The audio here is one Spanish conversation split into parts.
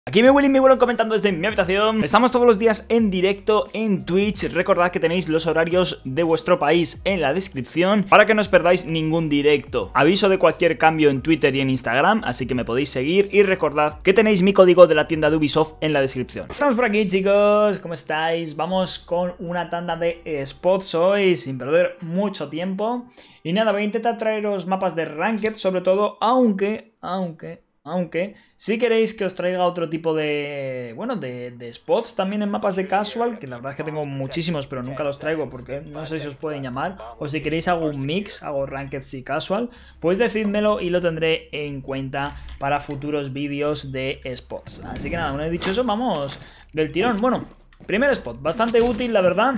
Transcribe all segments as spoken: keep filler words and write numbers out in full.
Aquí me Willy y me vuelvo comentando desde mi habitación. Estamos todos los días en directo en Twitch. Recordad que tenéis los horarios de vuestro país en la descripción para que no os perdáis ningún directo. Aviso de cualquier cambio en Twitter y en Instagram, así que me podéis seguir. Y recordad que tenéis mi código de la tienda de Ubisoft en la descripción. Estamos por aquí, chicos, ¿cómo estáis? Vamos con una tanda de spots hoy sin perder mucho tiempo. Y nada, voy a intentar traeros mapas de Ranked, sobre todo, aunque, aunque... Aunque, si queréis que os traiga otro tipo de, bueno, de, de spots también en mapas de casual, que la verdad es que tengo muchísimos, pero nunca los traigo porque no sé si os pueden llamar, o si queréis hago un mix, hago ranked y casual, pues decídmelo y lo tendré en cuenta para futuros vídeos de spots. Así que nada, una vez dicho eso, vamos del tirón. Bueno, primer spot, bastante útil, la verdad.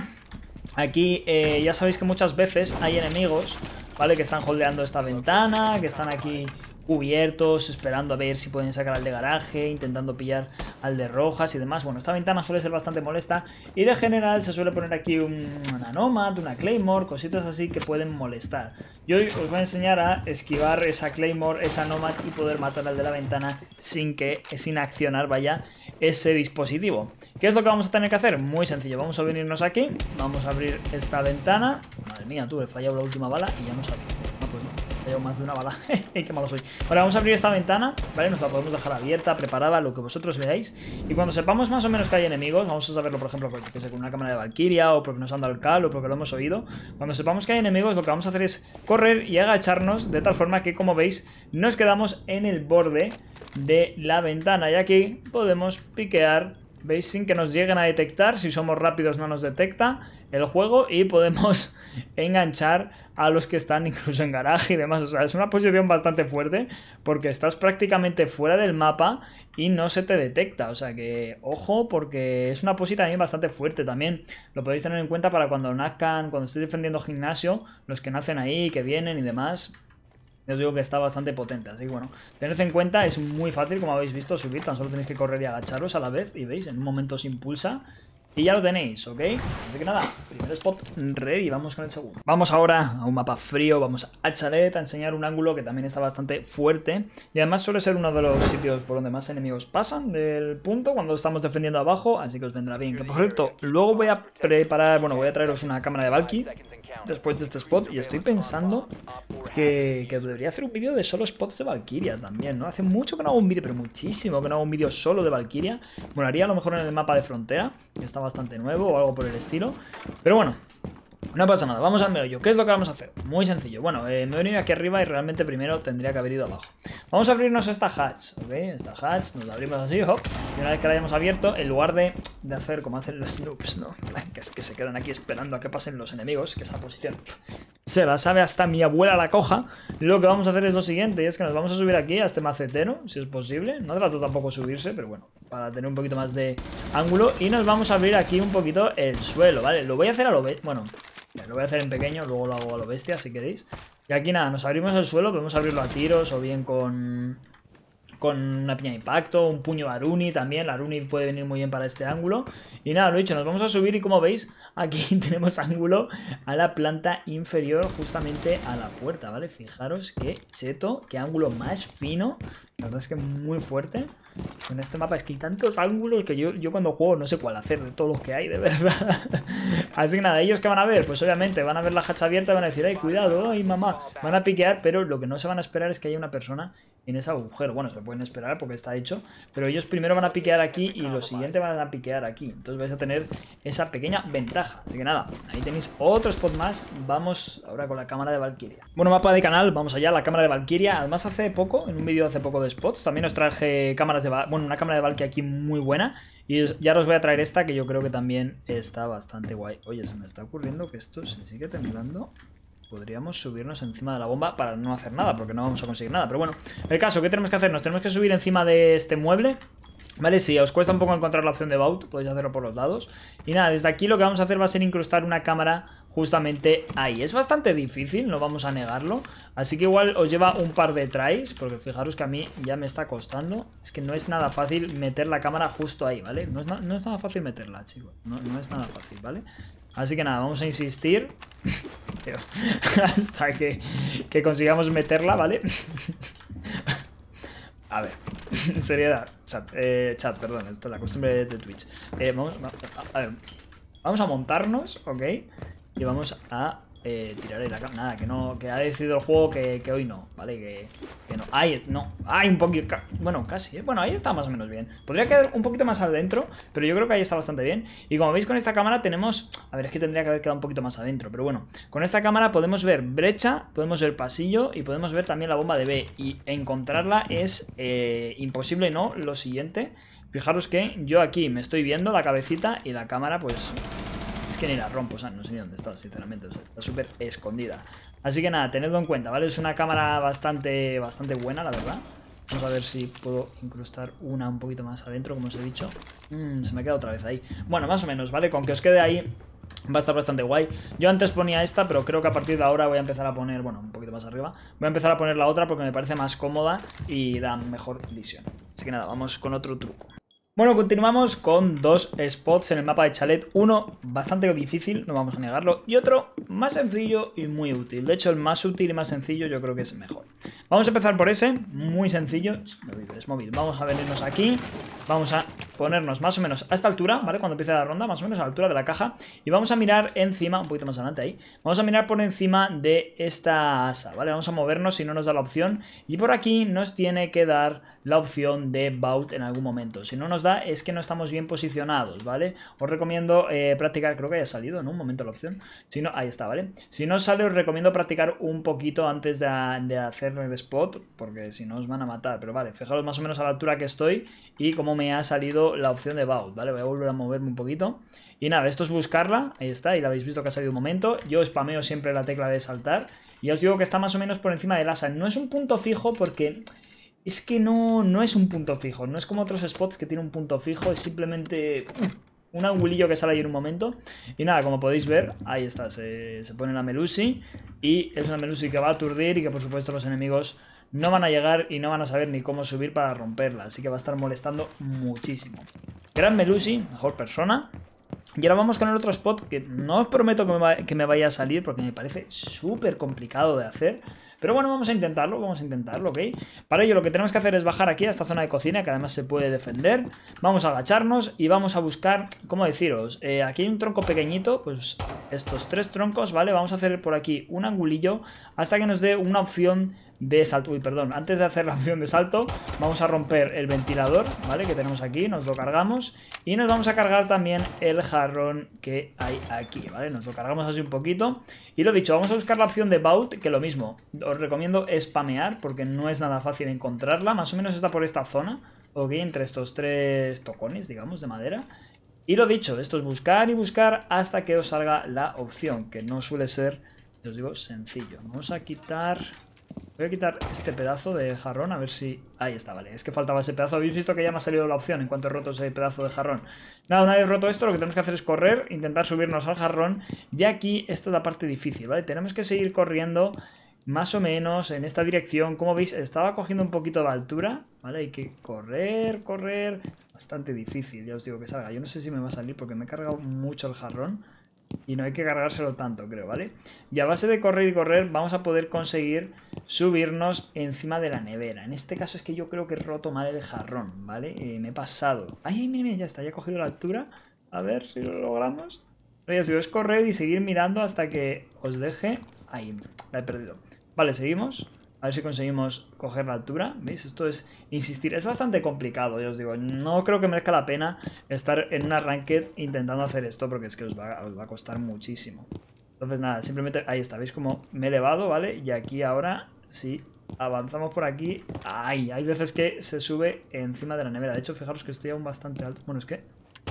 Aquí eh, ya sabéis que muchas veces hay enemigos, ¿vale? Que están holdeando esta ventana, que están aquí cubiertos, esperando a ver si pueden sacar al de garaje, intentando pillar al de rojas y demás. Bueno, esta ventana suele ser bastante molesta y de general se suele poner aquí un, una Nomad, una Claymore, cositas así que pueden molestar. Yo hoy os voy a enseñar a esquivar esa Claymore, esa Nomad y poder matar al de la ventana sin que, sin accionar, vaya, ese dispositivo. ¿Qué es lo que vamos a tener que hacer? Muy sencillo, vamos a venirnos aquí, vamos a abrir esta ventana. Madre mía, tú, he fallado la última bala y ya no sabía. No, pues no. Llevo más de una bala. Qué malo soy. Ahora vamos a abrir esta ventana, ¿vale? Nos la podemos dejar abierta, preparada, lo que vosotros veáis. Y cuando sepamos más o menos que hay enemigos, vamos a saberlo, por ejemplo, porque sé, con una cámara de Valkyria, o porque nos han dado el cal, o porque lo hemos oído. Cuando sepamos que hay enemigos, lo que vamos a hacer es correr y agacharnos, de tal forma que, como veis, nos quedamos en el borde de la ventana. Y aquí podemos piquear, ¿veis? Sin que nos lleguen a detectar. Si somos rápidos no nos detecta el juego y podemos enganchar a los que están incluso en garaje y demás. O sea, es una posición bastante fuerte porque estás prácticamente fuera del mapa y no se te detecta. O sea que, ojo, porque es una posición también bastante fuerte. También lo podéis tener en cuenta para cuando nazcan, cuando estéis defendiendo gimnasio, los que nacen ahí, que vienen y demás. Os digo que está bastante potente, así que bueno, tened en cuenta, es muy fácil, como habéis visto, subir. Tan solo tenéis que correr y agacharos a la vez y veis, en un momento se impulsa y ya lo tenéis, ¿ok? Así que nada, primer spot ready, vamos con el segundo. Vamos ahora a un mapa frío, vamos a Chalet a enseñar un ángulo que también está bastante fuerte. Y además suele ser uno de los sitios por donde más enemigos pasan del punto cuando estamos defendiendo abajo, así que os vendrá bien. Que por cierto, luego voy a preparar, bueno, voy a traeros una cámara de Valky después de este spot y estoy pensando que, que debería hacer un vídeo de solo spots de Valkyria también, ¿no? Hace mucho que no hago un vídeo, pero muchísimo que no hago un vídeo solo de Valkyria. Bueno, haría a lo mejor en el mapa de frontera, que está bastante nuevo o algo por el estilo. Pero bueno, no pasa nada, vamos al meollo. ¿Qué es lo que vamos a hacer? Muy sencillo. Bueno, eh, me he venido aquí arriba y realmente primero tendría que haber ido abajo. Vamos a abrirnos esta hatch, ¿ok? Esta hatch, nos la abrimos así, hop. Y una vez que la hayamos abierto, en lugar de, de hacer como hacen los noobs, ¿no? Que es que se quedan aquí esperando a que pasen los enemigos, que esa posición se la sabe hasta mi abuela la coja. Lo que vamos a hacer es lo siguiente, y es que nos vamos a subir aquí a este macetero, si es posible. No trato tampoco subirse, pero bueno, para tener un poquito más de ángulo. Y nos vamos a abrir aquí un poquito el suelo, ¿vale? Lo voy a hacer a lo bestia, bueno, lo voy a hacer en pequeño, luego lo hago a lo bestia si queréis. Y aquí nada, nos abrimos el suelo, podemos abrirlo a tiros o bien con... con una piña de impacto, un puño Aruni también. La Aruni puede venir muy bien para este ángulo. Y nada, lo dicho, nos vamos a subir y como veis, aquí tenemos ángulo a la planta inferior, justamente a la puerta, ¿vale? Fijaros qué cheto, qué ángulo más fino. La verdad es que muy fuerte. Con este mapa es que hay tantos ángulos que yo, yo cuando juego no sé cuál hacer de todos los que hay, de verdad. Así que nada, ¿ellos qué van a ver? Pues obviamente van a ver la hacha abierta y van a decir, ay, cuidado, ay, mamá. Van a piquear, pero lo que no se van a esperar es que haya una persona en ese agujero. Bueno, se pueden esperar porque está hecho, pero ellos primero van a piquear aquí y los siguientes van a piquear aquí. Entonces vais a tener esa pequeña ventaja. Así que nada, ahí tenéis otro spot más. Vamos ahora con la cámara de Valkyria. Bueno, mapa de canal, vamos allá, la cámara de Valkyria. Además hace poco, en un vídeo hace poco de spots, también os traje cámaras de... Bueno, una cámara de Valkyria aquí muy buena. Y ya os voy a traer esta que yo creo que también está bastante guay. Oye, se me está ocurriendo que esto se sigue temblando. Podríamos subirnos encima de la bomba para no hacer nada, porque no vamos a conseguir nada. Pero bueno, el caso, ¿qué tenemos que hacer? Nos tenemos que subir encima de este mueble, ¿vale? Si os cuesta un poco encontrar la opción de Vault, podéis hacerlo por los lados. Y nada, desde aquí lo que vamos a hacer va a ser incrustar una cámara justamente ahí. Es bastante difícil, no vamos a negarlo. Así que igual os lleva un par de tries, porque fijaros que a mí ya me está costando. Es que no es nada fácil meter la cámara justo ahí, ¿vale? No es, no es nada fácil meterla, chicos. No, no es nada fácil, ¿vale? Así que nada, vamos a insistir hasta que, que consigamos meterla, ¿vale? A ver, seriedad, chat, eh, chat, perdón, esto es la costumbre de Twitch. Eh, vamos, a, a ver, vamos a montarnos, ¿ok? Y vamos a eh, tirar ahí la cámara. Nada, que no, que ha decidido el juego que, que hoy no, ¿vale? Que, que no. Ahí, no, hay un poquito, bueno, casi, ¿eh? Bueno, ahí está más o menos bien. Podría quedar un poquito más adentro, pero yo creo que ahí está bastante bien. Y como veis con esta cámara tenemos, a ver, es que tendría que haber quedado un poquito más adentro, pero bueno, con esta cámara podemos ver brecha, podemos ver pasillo y podemos ver también la bomba de B. Y encontrarla es eh, imposible, ¿no? Lo siguiente, fijaros que yo aquí me estoy viendo la cabecita y la cámara, pues... es que ni la rompo, o sea, no sé ni dónde está, sinceramente, o sea, está súper escondida. Así que nada, tenedlo en cuenta, ¿vale? Es una cámara bastante, bastante buena, la verdad. Vamos a ver si puedo incrustar una un poquito más adentro, como os he dicho. Mm, se me queda otra vez ahí. Bueno, más o menos, ¿vale? Con que os quede ahí va a estar bastante guay. Yo antes ponía esta, pero creo que a partir de ahora voy a empezar a poner, bueno, un poquito más arriba. Voy a empezar a poner la otra porque me parece más cómoda y da mejor visión. Así que nada, vamos con otro truco. Bueno, continuamos con dos spots en el mapa de Chalet. Uno bastante difícil, no vamos a negarlo, y otro más sencillo y muy útil. De hecho, el más útil y más sencillo yo creo que es mejor. Vamos a empezar por ese, muy sencillo. Es móvil. Vamos a venirnos aquí, vamos a ponernos más o menos a esta altura, ¿vale? Cuando empiece la ronda, más o menos a la altura de la caja. Y vamos a mirar encima, un poquito más adelante ahí, vamos a mirar por encima de esta asa, ¿vale? Vamos a movernos si no nos da la opción. Y por aquí nos tiene que dar la opción de Vault en algún momento. Si no nos da, es que no estamos bien posicionados, ¿vale? Os recomiendo eh, practicar, creo que haya salido en un momento la opción. Si no, ahí está, ¿vale? Si no sale, os recomiendo practicar un poquito antes de, de hacer el spot, porque si no os van a matar. Pero vale, fijaros más o menos a la altura que estoy y cómo me ha salido la opción de Vault, ¿vale? Voy a volver a moverme un poquito. Y nada, esto es buscarla, ahí está, y la habéis visto que ha salido un momento. Yo spameo siempre la tecla de saltar y os digo que está más o menos por encima del asa. No es un punto fijo porque... es que no, no es un punto fijo, no es como otros spots que tiene un punto fijo, es simplemente un angulillo que sale ahí en un momento. Y nada, como podéis ver, ahí está, se, se pone la Melusi y es una Melusi que va a aturdir y que por supuesto los enemigos no van a llegar y no van a saber ni cómo subir para romperla, así que va a estar molestando muchísimo. Gran Melusi, mejor persona. Y ahora vamos con el otro spot que no os prometo que me, va, que me vaya a salir porque me parece súper complicado de hacer. Pero bueno, vamos a intentarlo, vamos a intentarlo, ¿ok? Para ello lo que tenemos que hacer es bajar aquí a esta zona de cocina, que además se puede defender. Vamos a agacharnos y vamos a buscar, ¿cómo deciros? Eh, aquí hay un tronco pequeñito, pues estos tres troncos, ¿vale? Vamos a hacer por aquí un angulillo hasta que nos dé una opción de salto. Uy, perdón, antes de hacer la opción de salto, vamos a romper el ventilador, ¿vale? Que tenemos aquí, nos lo cargamos. Y nos vamos a cargar también el jarrón que hay aquí, ¿vale? Nos lo cargamos así un poquito. Y lo dicho, vamos a buscar la opción de Vault, que lo mismo, os recomiendo spamear porque no es nada fácil encontrarla. Más o menos está por esta zona, ok, entre estos tres tocones, digamos, de madera. Y lo dicho, esto es buscar y buscar hasta que os salga la opción, que no suele ser, os digo, sencillo. Vamos a quitar... voy a quitar este pedazo de jarrón, a ver si... ahí está, vale, es que faltaba ese pedazo. Habéis visto que ya me ha salido la opción en cuanto he roto ese pedazo de jarrón. Nada, una vez roto esto, lo que tenemos que hacer es correr, intentar subirnos al jarrón. Y aquí, esta es la parte difícil, ¿vale? Tenemos que seguir corriendo más o menos en esta dirección. Como veis, estaba cogiendo un poquito de altura, ¿vale? Hay que correr, correr... bastante difícil, ya os digo que salga. Yo no sé si me va a salir porque me he cargado mucho el jarrón. Y no hay que cargárselo tanto, creo, ¿vale? Y a base de correr y correr vamos a poder conseguir subirnos encima de la nevera. En este caso es que yo creo que he roto mal el jarrón, ¿vale? Eh, me he pasado. ¡Ay, mira, mira! Ya está, ya he cogido la altura. A ver si lo logramos. Pero ya os digo, es correr y seguir mirando hasta que os deje... ahí, la he perdido. Vale, seguimos. A ver si conseguimos coger la altura. ¿Veis? Esto es insistir. Es bastante complicado, ya os digo. No creo que merezca la pena estar en una ranked intentando hacer esto porque es que os va, os va a costar muchísimo. Entonces nada, simplemente ahí está. ¿Veis cómo me he elevado, ¿vale? Y aquí ahora, si avanzamos por aquí... ¡ay! Hay veces que se sube encima de la nevera. De hecho, fijaros que estoy aún bastante alto. Bueno, es que...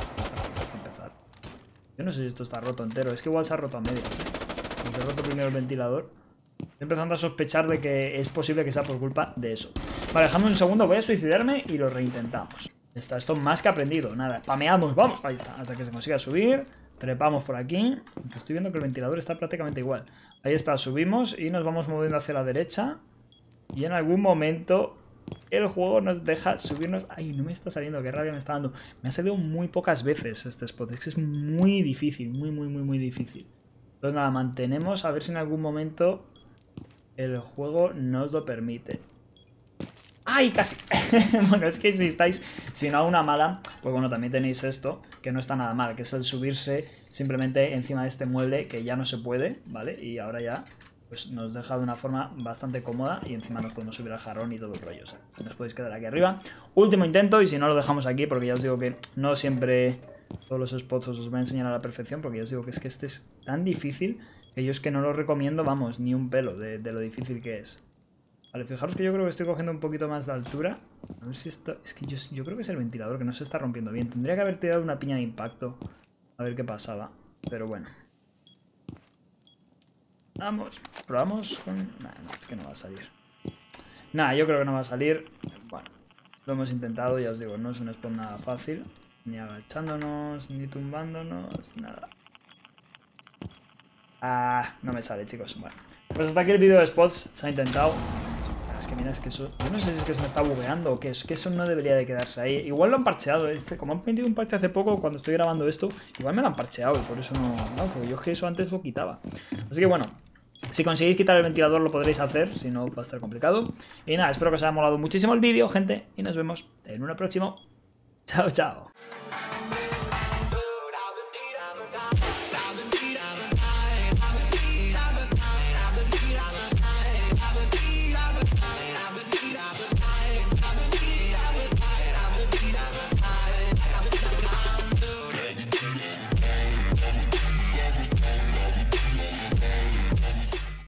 empezar. Yo no sé si esto está roto entero. Es que igual se ha roto a medias, ¿eh? Porque he roto primero el ventilador. Estoy empezando a sospechar de que es posible que sea por culpa de eso. Vale, dejadme un segundo, voy a suicidarme y lo reintentamos. Está esto más que aprendido, nada, pameamos, vamos, ahí está, hasta que se consiga subir. Trepamos por aquí, aunque estoy viendo que el ventilador está prácticamente igual. Ahí está, subimos y nos vamos moviendo hacia la derecha. Y en algún momento el juego nos deja subirnos... ay, no me está saliendo, qué rabia me está dando. Me ha salido muy pocas veces este spot, es que es muy difícil, muy, muy, muy, muy difícil. Entonces nada, mantenemos a ver si en algún momento... el juego nos lo permite. ¡Ay, casi! Bueno, es que si estáis, si no a una mala, pues bueno, también tenéis esto, que no está nada mal, que es el subirse simplemente encima de este mueble, que ya no se puede, ¿vale? Y ahora ya, pues nos deja de una forma bastante cómoda y encima nos podemos subir al jarrón y todo el rollo, o sea, nos podéis quedar aquí arriba. Último intento y si no lo dejamos aquí, porque ya os digo que no siempre todos los spots os voy a enseñar a la perfección, porque ya os digo que es que este es tan difícil que yo es que no lo recomiendo, vamos, ni un pelo de, de lo difícil que es. Vale, fijaros que yo creo que estoy cogiendo un poquito más de altura. A ver si esto... Es que yo, yo creo que es el ventilador que no se está rompiendo bien. Tendría que haber tirado una piña de impacto. A ver qué pasaba. Pero bueno. Vamos. Probamos con... Nah, no, es que no va a salir. Nah, yo creo que no va a salir. Bueno, lo hemos intentado, ya os digo, no es un spot nada fácil. Ni agachándonos, ni tumbándonos, nada. Ah, no me sale, chicos. Bueno, pues hasta aquí el vídeo de spots. Se ha intentado. Es que mira, es que eso... Yo no sé si es que se me está bugueando o que es que eso no debería de quedarse ahí. Igual lo han parcheado. Este, como han metido un parche hace poco cuando estoy grabando esto, igual me lo han parcheado y por eso no... No, porque yo es que eso antes lo quitaba. Así que bueno, si conseguís quitar el ventilador lo podréis hacer, si no va a estar complicado. Y nada, espero que os haya molado muchísimo el vídeo, gente, y nos vemos en una próxima. Chao, chao.